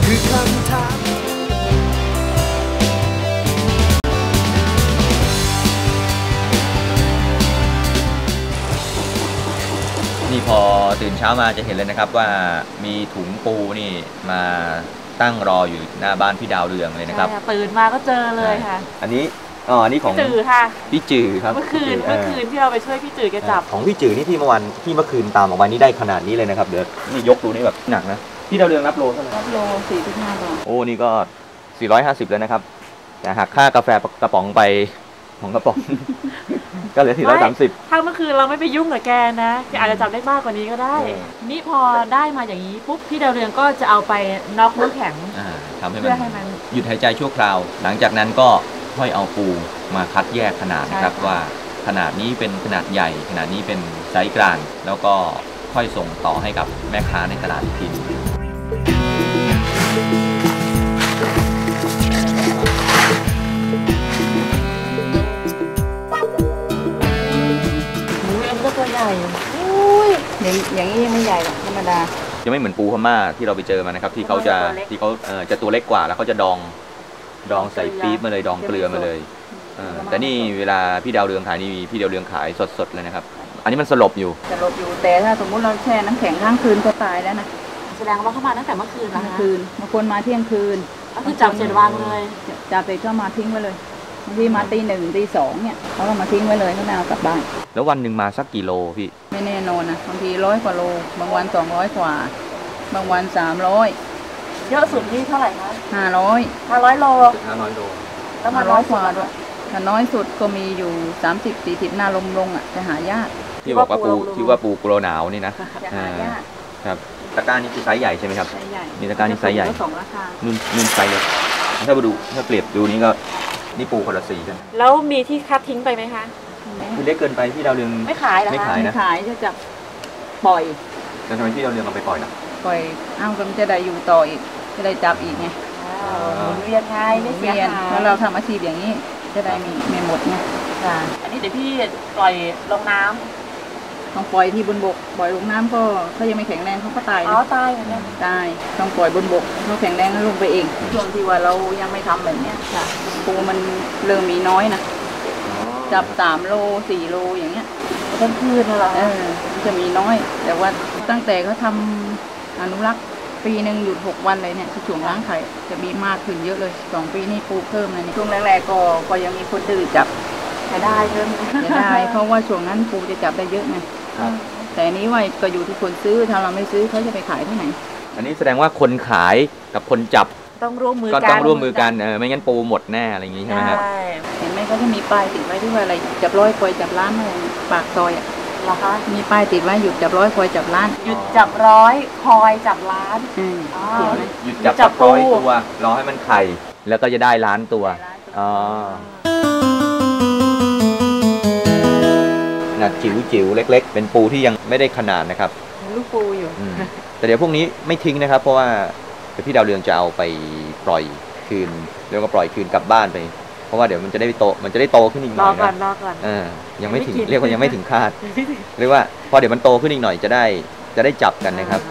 คือคำถามนี่พอตื่นเช้ามาจะเห็นเลยนะครับว่ามีถุงปูนี่มาตั้งรออยู่หน้าบ้านพี่ดาวเรืองเลยนะครับตื่นมาก็เจอเลยค่ะอันนี้นี่ของพี่จือค่ะพี่จือครับเมื่อคืนที่เราไปช่วยพี่จือแกจับของพี่จือนี่ที่เมื่อคืนตามออกมานี่ได้ขนาดนี้เลยนะครับเดี๋ยวนี่ยกดูนี่แบบหนักนะพี่ดาวเรืองรับโลเท่าไหร่รับโล45 บาทโอ้นี่ก็450แล้วนะครับแต่หักค่ากาแฟกระป๋องไปของกระป๋องก็เหลือ430 ถ้าเมื่อคืนเราไม่ไปยุ่งกับแกนะแกอาจจะจับได้มากกว่านี้ก็ได้นี่พอได้มาอย่างนี้ปุ๊บพี่ดาวเรืองก็จะเอาไปน็อกน้ำแข็งทำให้มันหยุดหายใจชั่วคราวหลังจากนั้นก็ค่อยเอาปูมาคัดแยกขนาดนะครับว่าขนาดนี้เป็นขนาดใหญ่ขนาดนี้เป็นไซส์กลางแล้วก็ค่อยส่งต่อให้กับแม่ค้าในตลาดอีกทีตัวใหญ่อย่างนี้ยังไม่ใหญ่หรอกธรรมดาจะไม่เหมือนปูพม่าที่เราไปเจอมานะครับที่เขาจะตัวเล็กกว่าแล้วเขาจะดองใส่ปี๊บมาเลยดองเกลือมาเลยแต่นี่เวลาพี่ดาวเรืองขายนี่พี่ดาวเรืองขายสดๆเลยนะครับอันนี้มันสลบอยู่แต่ถ้าสมมุติเราแช่น้ำแข็งข้างคืนก็ตายแล้วนะแสดงว่าเขามาตั้งแต่เมื่อคืนแล้วนะบางคนมาเที่ยงคืนก็คือจับเสร็จวางเลยจับเสร็จก็มาทิ้งไว้เลยบางทีมาตี 1 ตี 2เนี่ยเขาก็มาทิ้งไว้เลยเขาไม่เอากลับบ้านแล้ววันหนึ่งมาสักกี่โลพี่ไม่แน่นอนนะบางที100 กว่าโลบางวัน200 กว่าบางวัน300เยอะสุดที่เท่าไหร่คะ500 โลแล้วมา100 กว่าด้วยถ้าน้อยสุดก็มีอยู่30-40หน้าลมลงอ่ะจะหายากที่บอกว่าปูกลัวหนาวนี่นะจะหายากครับตะกร้านี่คือไซส์ใหญ่ใช่ไหมครับนี่ตะกร้านี่ไซส์ใหญ่ 2 ราคานุ่นไซส์เล็กถ้าเปรียบดูนี่ก็นี่ปูคนละสีกันแล้วมีที่คัดทิ้งไปไหมคะคือเล็กเกินไปพี่ดาวเรืองไม่ขายนะไม่ขายจะจับปล่อยแล้วทำไมพี่ดาวเรืองเอาไปปล่อยล่ะปล่อยก็จะได้อยู่ต่ออีกจะได้จับอีกไงเวียนไงไม่เสียหายแล้วเราทำอาชีพอย่างนี้จะได้มีหมดไงอันนี้เดี๋ยวพี่ปล่อยลงน้ำต้องปล่อยที่บนบกปล่อยลงน้ำก็เขายังไม่แข็งแรงเขาก็ตายตายเหมือนกันตายต้องปล่อยบนบกเขาแข็งแรงแล้วลงไปเองช่วงที่ว่าเรายังไม่ทำแบบนี้ปูมันเริ่มมีน้อยนะจับ3 โล 4 โลอย่างเงี้ยต้นพืชน่ะเหรอจะมีน้อยแต่ว่าตั้งแต่เขาทำอนุรักษ์ปีหนึ่งหยุด6 วันเลยเนี่ยที่ช่วงล้างไข่จะมีมากขึ้นเยอะเลย2 ปีนี่ปูเพิ่มเลยช่วงแรกๆก็ยังมีคนดื้อจับจะได้เพิ่มจะได้เพราะว่าช่วงนั้นปูจะจับได้เยอะไงแต่นี้ว่าก็อยู่ที่คนซื้อถ้าเราไม่ซื้อเขาจะไปขายที่ไหนอันนี้แสดงว่าคนขายกับคนจับต้องร่วมมือกันไม่งั้นปูหมดแน่อะไรอย่างงี้ใช่ไหมครับเห็นไหมเขาจะมีป้ายติดไว้ที่ว่าอะไรจับ100 คอยจับล้านอะไรปากซอยอ่ะเหรอคะมีป้ายติดไว้หยุดจับ100 คอยจับล้านหยุดจับ100 คอยจับล้านหยุดจับ100 ตัวรอให้มันไข่แล้วก็จะได้ล้านตัวขนาดจิ๋วเล็กๆเป็นปูที่ยังไม่ได้ขนาดนะครับลูกปูอยู่แต่เดี๋ยวพวกนี้ไม่ทิ้งนะครับเพราะว่าพี่ดาวเรืองจะเอาไปปล่อยคืนแล้วก็ปล่อยคืนกลับบ้านไปเพราะว่าเดี๋ยวมันจะได้โตขึ้นอีกหน่อยนะยังไม่ถึงเรียกว่ายังไม่ถึงคาดเรียกว่าพอเดี๋ยวมันโตขึ้นอีกหน่อยจะได้จับกันนะครับ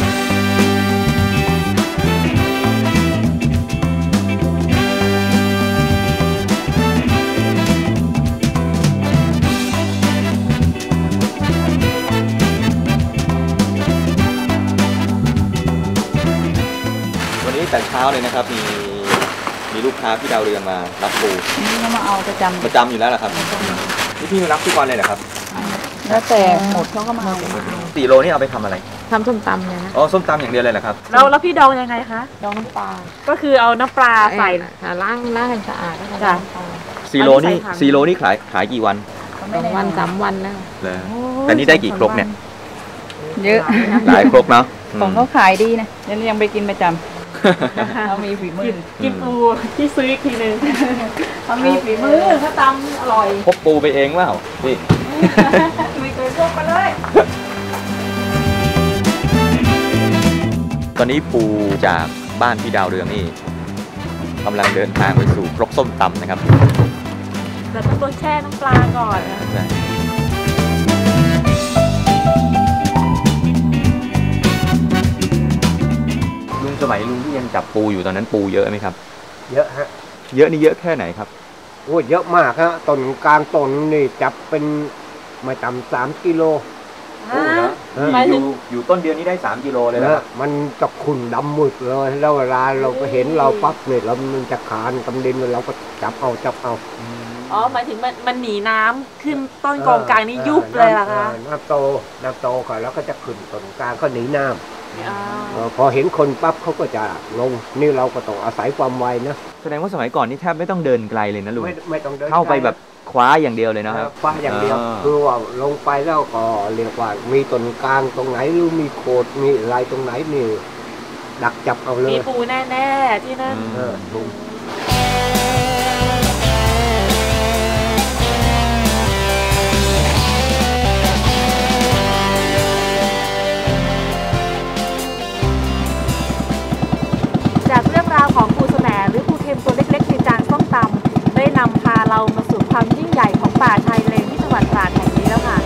แต่เช้าเลยนะครับมีลูกค้าพี่ดาวเรืองมารับปูนี่เขามาเอาประจำอยู่แล้วเหรอครับนี่พี่มารับทุกวันเลยเหรอครับแล้วแต่หมดเขาก็มาเอา 4 โลนี่เอาไปทำอะไรทำส้มตำไงนะส้มตำอย่างเดียวเลยเหรอครับแล้วพี่ดองยังไงคะดองน้ำปลาก็คือเอาน้ำปลาใส่ล้างให้สะอาดแล้วก็ 4 โลนี่ขายกี่วัน 2 วัน 3 วันแล้วแต่นี่ได้กี่ครกเนี่ยเยอะหลายครกเนาะของเขาขายดีนะยังไปกินประจำเขามีฝีมือกินปูที่ซื้ออีกทีนึงเขามีฝีมือเขาตำอร่อยพกปูไปเองเปล่าพี่ไม่เคยพกมาเลยตอนนี้ปูจากบ้านพี่ดาวเรืองนี่กำลังเดินทางไปสู่ครกส้มตำนะครับแต่ต้องแช่น้ำปลาก่อนนะใช่ลุงสมัยลุงที่ยังจับปูอยู่ตอนนั้นปูเยอะไหมครับเยอะฮะเยอะนี่เยอะแค่ไหนครับโอ้เยอะมากฮะต้นกลางต้นนี่จับเป็นไม่ต่ำ3 กิโลหมายถึงอยู่ต้นเดียวนี้ได้3 กิโลเลยนะมันจะขุ่นดำมืดเลยแล้วเวลาเราไปเห็นเราปั๊บเนี่ยแล้วมันจะขานกำดินเราก็จับเอาอ๋อหมายถึงมันหนีน้ำขึ้นต้นกองกลางนี่ยุบเลยล่ะคะน้ำโตค่ะแล้วก็จะขึ้นต้นกลางก็หนีน้ำพอเห็นคนปั๊บเขาก็จะลงนี่เราก็ต้องอาศัยความไวนะแสดงว่าสมัยก่อนนี่แทบไม่ต้องเดินไกลเลยนะลุงไม่ต้องเดินเข้าไปแบบคว้าอย่างเดียวเลยนะครับคว้าอย่างเดียวคือว่าลงไปแล้วก็เรียกว่ามีต้นกลางตรงไหนหรือมีโขดมีอะไรตรงไหนนี่ดักจับเอาเลยมีปูแน่ๆที่นั่นจากเรื่องราวของปูแสมหรือปูเค็มตัวเล็กๆในจานส้มตำได้นำพาเรามาสู่ความยิ่งใหญ่ของป่าชายเลนที่จังหวัดตราดแห่งนี้แล้วค่ะ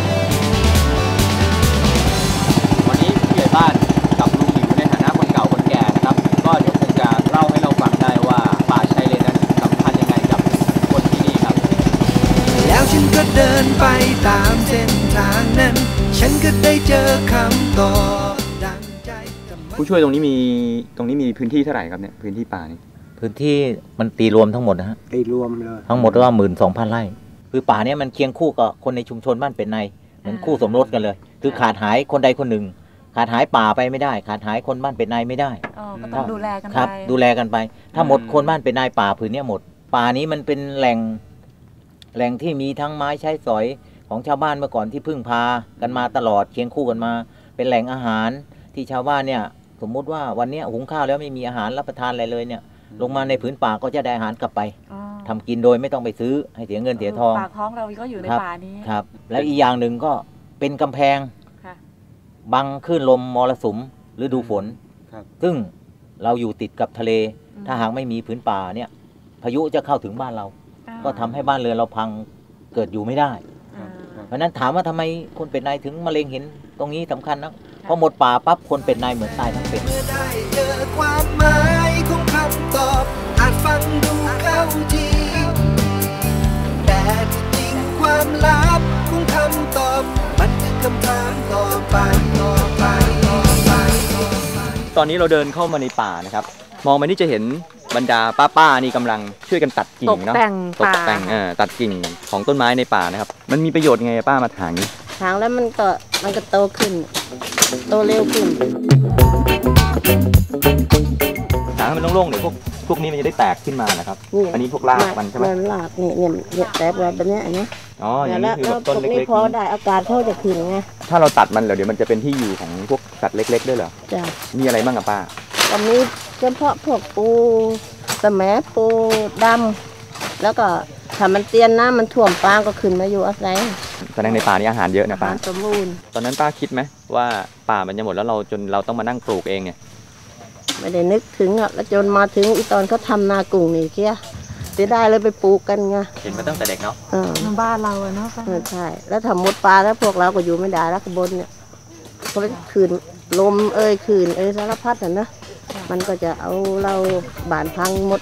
วันนี้ผู้ใหญ่บ้านกับลุงหลิวในฐานะคนเก่าคนแก่นะครับก็เดี๋ยวคงจะเล่าให้เราฟังได้ว่าป่าชายเลนนั้นสำคัญยังไงกับคนที่นี่ครับแล้วฉันก็เดินไปตามเส้นทางนั้นฉันก็ได้เจอคำตอบดังใจผู้ช่วยตรงนี้มีพื้นที่เท่าไหร่ครับเนี่ยพื้นที่ป่านี้พื้นที่มันตีรวมทั้งหมดนะฮะตีรวมเลยทั้งหมดก็12,000 ไร่คือป่าเนี้ยมันเคียงคู่กับคนในชุมชนบ้านเป็นในเหมือนคู่สมรสกันเลยคือขาดหายคนใดคนหนึ่งขาดหายป่าไปไม่ได้ขาดหายคนบ้านเป็นในไม่ได้ก็ต้องดูแลกันไปครับดูแลกันไปถ้าหมดคนบ้านเป็นในป่าผืนนี้หมดป่านี้มันเป็นแหล่งที่มีทั้งไม้ใช้สอยของชาวบ้านเมื่อก่อนที่พึ่งพากันมาตลอดเคียงคู่กันมาเป็นแหล่งอาหารที่ชาวบ้านเนี่ยสมมุติว่าวันนี้หุงข้าวแล้วไม่มีอาหารรับประทานอะไรเลยเนี่ยลงมาในผืนป่าก็จะได้อาหารกลับไปทำกินโดยไม่ต้องไปซื้อให้เสียเงินเสียทองปากท้องเราก็อยู่ในป่านี้ครับแล้วอีกอย่างหนึ่งก็เป็นกำแพงบังคลื่นลมมรสุมฤดูฝนซึ่งเราอยู่ติดกับทะเลถ้าหากไม่มีผืนป่าเนี่ยพายุจะเข้าถึงบ้านเราก็ทำให้บ้านเรือนเราพังเกิดอยู่ไม่ได้เพราะนั้นถามว่าทำไมคนเป็นนายถึงมะเร็งเห็นตรงนี้สำคัญนะพอหมดป่าปั๊บคนเป็นนายเหมือนตายทั้งเป็นเมื่อได้เจอความหมายของคำตอบอาจฟังดูเข้าจริงแต่จริงความลับของคำตอบมันคือคำถามต่อไปตอนนี้เราเดินเข้ามาในป่านะครับมองไปนี่จะเห็นบรรดาป้านี่กำลังช่วยกันตัดกิ่งเนาะตกแต่งตัดกิ่งของต้นไม้ในป่านะครับมันมีประโยชน์ไงป้ามาถางนี้ถางแล้วมันก็โตขึ้นโตเร็วขึ้นถางให้มันโล่งๆเดี๋ยวพวกนี้มันจะได้แตกขึ้นมานะครับอันนี้พวกรากมันใช่ไหมรากเนี่ยแตกแบบนี้นะอ๋ออย่างนี้คือต้นเล็กๆพอได้อากาศเขาจะขึ้นไงถ้าเราตัดมันเดี๋ยวมันจะเป็นที่อยู่ของพวกสัตว์เล็กๆด้วยเหรอจ้ะมีอะไรบ้างอะป้าตอนนี้เฉพาะพวกปูแสมปูดำแล้วก็ถ้ามันเตียนน้ำมันท่วมปลาก็ขึ้นมาอยู่อาศัยแสดงในป่านี้อาหารเยอะนะป้าสมบูรณ์ตอนนั้นป้าคิดไหมว่าป่ามันจะหมดแล้วเราต้องมานั่งปลูกเองเนี่ยไม่ได้นึกถึงอ่ะแล้วจนมาถึงอีตอนเขาทำนากุ้งนี่เกี้ยเสียดายเลยไปปลูกกันไงเห็นมาตั้งแต่เด็กเนาะบ้านเราเนาะใช่แล้วถ้าหมดปลาแล้วพวกเราก็อยู่ไม่ได้แล้วข้างบนเนี่ยเขาคืนลมคืนสารพัดนะมันก็จะเอาเราบ้านพังหมด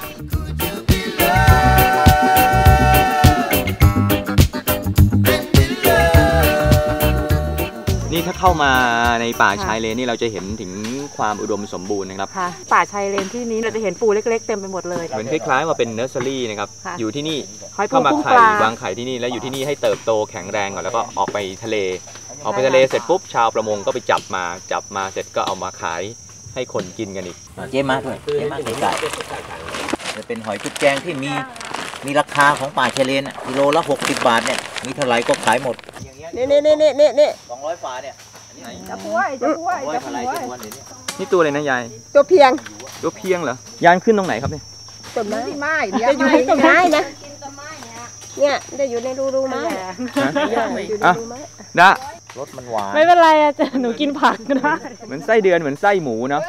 นี่ถ้าเข้ามาในป่าชายเลนนี่เราจะเห็นถึงความอุดมสมบูรณ์นะครับป่าชายเลนที่นี้เราจะเห็นปูเล็กๆเต็มไปหมดเลยเหมือนคล้ายๆว่าเป็นเนอร์เซอรี่นะครับอยู่ที่นี่เข้ามาวางไข่ที่นี่แล้วอยู่ที่นี่ให้เติบโตแข็งแรงก่อนแล้วก็ออกไปทะเลเสร็จปุ๊บชาวประมงก็ไปจับมาเสร็จก็เอามาขายให้คนกินกันอีกเจ๊มาด้วยเจ๊มาไก่จะเป็นหอยจุ๊บแจงที่มีราคาของป่าชายเลนกิโลละ60 บาทเนี่ยมีเท่าไหร่ก็ขายหมดนี่ 200 ฝาเนี่ยจะป่วยนี่ตัวอะไรนะยายตัวเพียงเหรอยายขึ้นตรงไหนครับเนี่ยต้นไม้จะอยู่ในต้นไม้นะเนี่ยได้อยู่ในรูไม้นะรสมันหวานไม่เป็นไรอะจะหนูกินผักก็ได้เหมือนไส้เดือนเหมือนไส้หมูเนาะ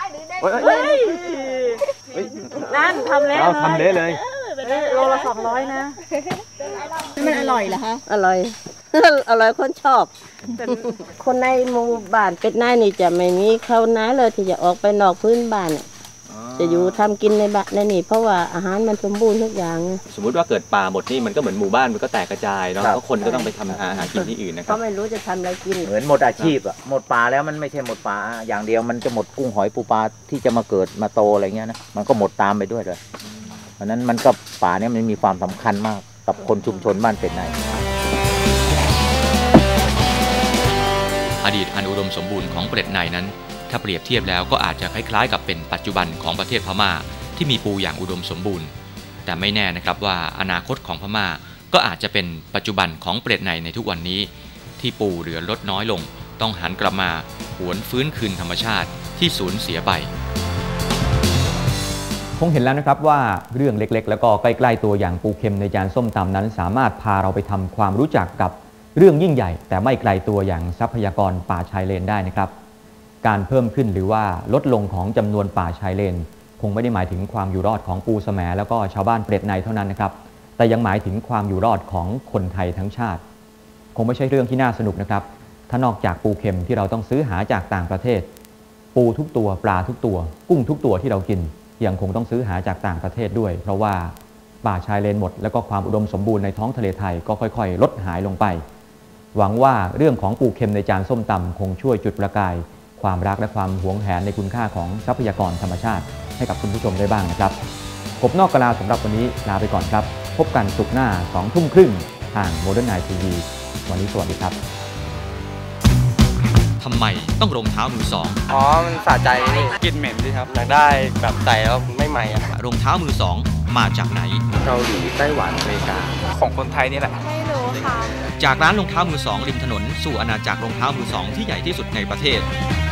นั่นทำเละเลยโลละ200นะมันอร่อยเหรอฮะอร่อยอร่อยคนชอบคนในหมู่บ้านเป็ดนายนี่จะไม่มีเขาน้าเลยที่จะออกไปนอกพื้นบ้านจะอยู่ทำกินในบ้านในนี่เพราะว่าอาหารมันสมบูรณ์ทุกอย่างสมมุติว่าเกิดป่าหมดนี่มันก็เหมือนหมู่บ้านมันก็แตกกระจายเนาะก็คนก็ต้องไปทำหากินที่อื่นนะครับก็ไม่รู้จะทำอะไรกินเหมือนหมดอาชีพอะหมดป่าแล้วมันไม่ใช่หมดป่าอย่างเดียวมันจะหมดกุ้งหอยปูปลาที่จะมาเกิดมาโตอะไรเงี้ยนะมันก็หมดตามไปด้วยเลยเพราะนั้นมันก็ป่าเนี่ยมันมีความสำคัญมากกับคนชุมชนบ้านเป็ดในอดีตอันอุดมสมบูรณ์ของเป็ดในนั้นถ้าเปรียบเทียบแล้วก็อาจจะคล้ายๆกับเป็นปัจจุบันของประเทศพม่าที่มีปูอย่างอุดมสมบูรณ์แต่ไม่แน่นะครับว่าอนาคตของพม่าก็อาจจะเป็นปัจจุบันของเป็ดในทุกวันนี้ที่ปูเหลือลดน้อยลงต้องหันกลับมาหวนฟื้นคืนธรรมชาติที่สูญเสียไปคงเห็นแล้วนะครับว่าเรื่องเล็กๆแล้วก็ใกล้ๆตัวอย่างปูเค็มในจานส้มตำนั้นสามารถพาเราไปทำความรู้จักกับเรื่องยิ่งใหญ่แต่ไม่ไกลตัวอย่างทรัพยากรป่าชายเลนได้นะครับการเพิ่มขึ้นหรือว่าลดลงของจำนวนป่าชายเลนคงไม่ได้หมายถึงความอยู่รอดของปูแสมแล้วก็ชาวบ้านเป็ดในเท่านั้นนะครับแต่ยังหมายถึงความอยู่รอดของคนไทยทั้งชาติคงไม่ใช่เรื่องที่น่าสนุกนะครับถ้านอกจากปูเค็มที่เราต้องซื้อหาจากต่างประเทศปูทุกตัวปลาทุกตัวกุ้งทุกตัวที่เรากินยังคงต้องซื้อหาจากต่างประเทศด้วยเพราะว่าป่าชายเลนหมดแล้วก็ความอุดมสมบูรณ์ในท้องทะเลไทยก็ค่อยๆลดหายลงไปหวังว่าเรื่องของปูเค็มในจานส้มตำคงช่วยจุดประกายความรักและความหวงแหนในคุณค่าของทรัพยากรธรรมชาติให้กับคุณผู้ชมได้บ้างนะครับกบนอกกะลาสำหรับวันนี้ลาไปก่อนครับพบกันศุกร์หน้า 20:30 ทาง Modern Night TV วันนี้สวัสดีครับทำไมต้องรองเท้ามือสองมันสะใจกลิ่นเหม็นดีครับอยากได้แบบใส่แล้วไม่ใหม่อะรองเท้ามือสองมาจากไหนเกาหลีไต้หวันอเมริกาของคนไทยนี่แหละไม่รู้ค่ะจากร้านรองเท้ามือสองริมถนนสู่อาณาจักรรองเท้ามือสองที่ใหญ่ที่สุดในประเทศ